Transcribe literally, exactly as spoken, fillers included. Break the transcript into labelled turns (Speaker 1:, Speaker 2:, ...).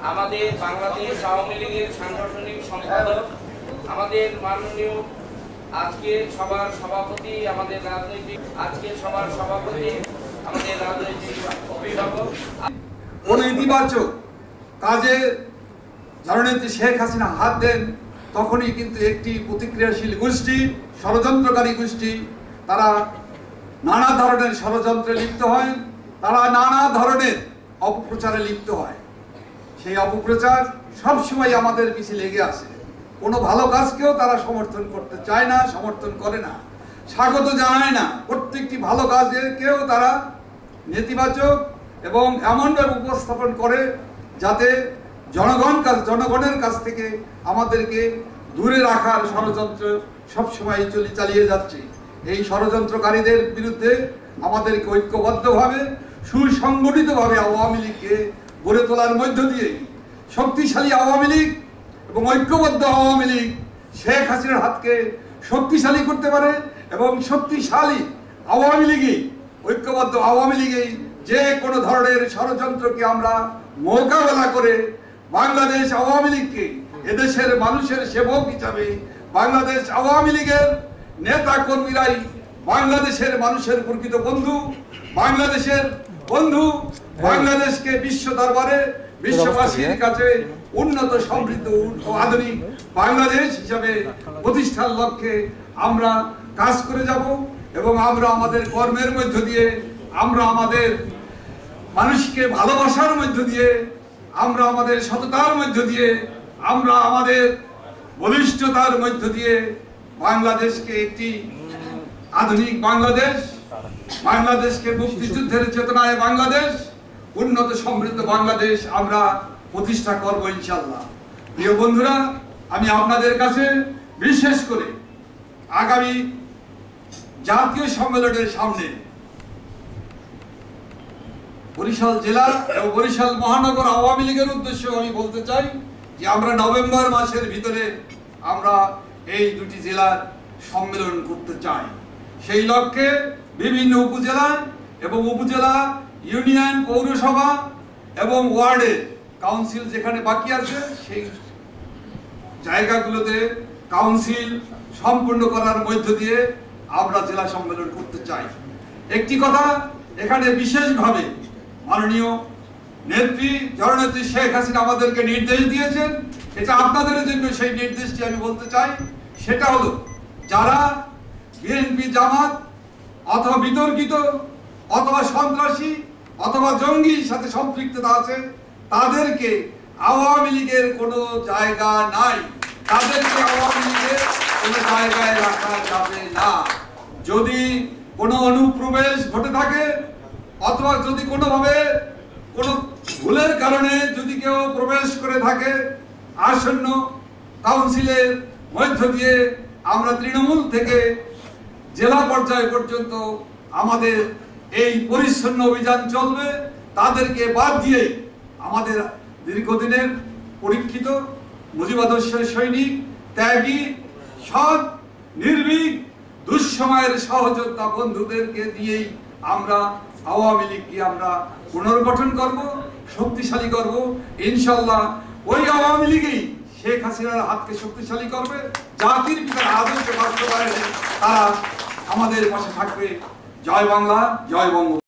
Speaker 1: আমাদের বাংলাদেশ আওয়ামী লীগের সাংগঠনিক সম্পাদক, আমাদের মাননীয় আজকে সবার সভাপতি, আমাদের রাজনৈতিক আজকে সবার সভাপতি, আমাদের রাজনৈতিক অভিভাবক।
Speaker 2: কোন ইতিবাচক কাজে জননেত্রী শেখ হাসিনা হাত দেন তখনই কিন্তু একটি প্রতিক্রিয়াশীল গোষ্ঠী, ষড়যন্ত্রকারী গোষ্ঠী, তারা নানা ধরনের ষড়যন্ত্রে লিপ্ত হয়, তারা নানা ধরনের অপপ্রচারে লিপ্ত হয়। সেই অপপ্রচার সবসময় আমাদের পিছিয়ে লেগে আসে। কোনো ভালো কাজকেও তারা সমর্থন করতে চায় না, সমর্থন করে না, স্বাগত জানায় না। প্রত্যেকটি ভালো কাজকেও তারা নেতিবাচক এবং এমনভাবে উপস্থাপন করে যাতে জনগণ কাজ জনগণের কাছ থেকে আমাদেরকে দূরে রাখার ষড়যন্ত্র সবসময় চলে চালিয়ে যাচ্ছে। এই ষড়যন্ত্রকারীদের বিরুদ্ধে আমাদেরকে ঐক্যবদ্ধভাবে সুসংগঠিতভাবে আওয়ামী লীগকে গড়ে তোলার মধ্য দিয়ে শক্তিশালী আওয়ামী লীগ এবং ঐক্যবদ্ধ আওয়ামী লীগ শেখ হাসিনার হাতকে শক্তিশালী করতে পারে এবং শক্তিশালী আওয়ামী লীগই ঐক্যবদ্ধ আওয়ামী লীগেই যে কোনো ধরনের ষড়যন্ত্রকে আমরা মোকাবেলা করে বাংলাদেশ আওয়ামী লীগকে এদেশের মানুষের সেবক হিসাবে, বাংলাদেশ আওয়ামী লীগের নেতা কর্মীরাই বাংলাদেশের মানুষের প্রকৃত বন্ধু, বাংলাদেশের বন্ধু, বাংলাদেশকে বিশ্ব দরবারে বিশ্ববাসীর কাছে উন্নত, সমৃদ্ধ ও আধুনিক বাংলাদেশ হিসাবে প্রতিষ্ঠার লক্ষ্যে আমরা কাজ করে যাব এবং আমরা আমাদের কর্মের মধ্য দিয়ে, আমরা আমাদের মানুষকে ভালোবাসার মধ্য দিয়ে, আমরা আমাদের সততার মধ্য দিয়ে, আমরা আমাদের বলিষ্ঠতার মধ্য দিয়ে বাংলাদেশকে একটি আধুনিক বাংলাদেশ, বাংলাদেশকে মুক্তিযুদ্ধের চেতনায় বাংলাদেশ, উন্নত সমৃদ্ধ বাংলাদেশ আমরা প্রতিষ্ঠা করব ইনশাআল্লাহ। প্রিয় বন্ধুরা, আমি আপনাদের কাছে বিশেষ করে আগামী জাতীয় সম্মেলনের সামনে বরিশাল জেলা এবং বরিশাল মহানগর আওয়ামী লীগের উদ্দেশ্যে আমি বলতে চাই যে আমরা নভেম্বর মাসের ভিতরে আমরা এই দুটি জেলার সম্মেলন করতে চাই। সেই লক্ষ্যে বিভিন্ন উপজেলা এবং উপজেলা, ইউনিয়ন, পৌরসভা এবং ওয়ার্ডে কাউন্সিল যেখানে বাকি আছে সেই জায়গাগুলোতে কাউন্সিল সম্পূর্ণ করার মধ্য দিয়ে আমরা জেলা সম্মেলন করতে চাই। একটি কথা এখানে বিশেষভাবে মাননীয় নেত্রী জননেত্রী শেখ হাসিনা আমাদেরকে নির্দেশ দিয়েছেন, এটা আপনাদের জন্য সেই নির্দেশটি আমি বলতে চাই। সেটা হলো যারা বিএনপি, জামাত অথবা বিতর্কিত অথবা সন্ত্রাসী অথবা জঙ্গির সাথে সম্পৃক্ততা আছে তাদেরকে আওয়ামী লীগের কোনো জায়গা নাই, তাদেরকে আওয়ামী লীগের কোনো জায়গায় রাখা যাবে না। যদি কোনো অনুপ্রবেশ ঘটে থাকে অথবা যদি কোনোভাবে কোনো ভুলের কারণে যদি কেউ প্রবেশ করে থাকে, আসন্ন কাউন্সিলের মধ্য দিয়ে আমরা তৃণমূল থেকে জেলা পর্যায় পর্যন্ত আমাদের এই পরিচ্ছন্ন অভিযান চলবে। তাদেরকে বাদ দিয়ে আমাদের দীর্ঘদিনের পরীক্ষিত মুজিবাদর্শের সৈনিক, ত্যাগী, সৎ, নির্ভীক, দুঃসময়ের সহযোদ্ধা বন্ধুদেরকে দিয়েই আমরা আওয়ামী লীগকে আমরা পুনর্গঠন করব, শক্তিশালী করব ইনশাআল্লাহ। ওই আওয়ামী লীগই শেখ হাসিনার হাতকে শক্তিশালী করবে, জাতির পিতার আদর্শ বাস্তবায়নে তারা আমাদের পাশে থাকবে। জয় বাংলা, জয় বঙ্গ।